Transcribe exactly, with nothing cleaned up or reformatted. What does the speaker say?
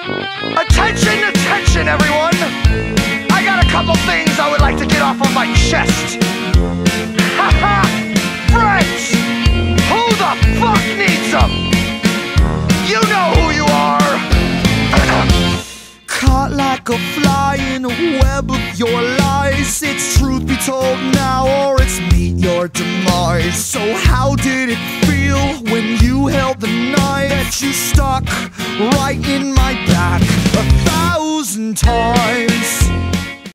Attention, attention, everyone! I got a couple things I would like to get off of my chest. Haha! Friends! Who the fuck needs them? You know who you are! Caught like a fly in a web of your lies. It's truth be told now, or it's meet your demise. So how did it feel when you held the knife that you stuck right in my back a thousand times?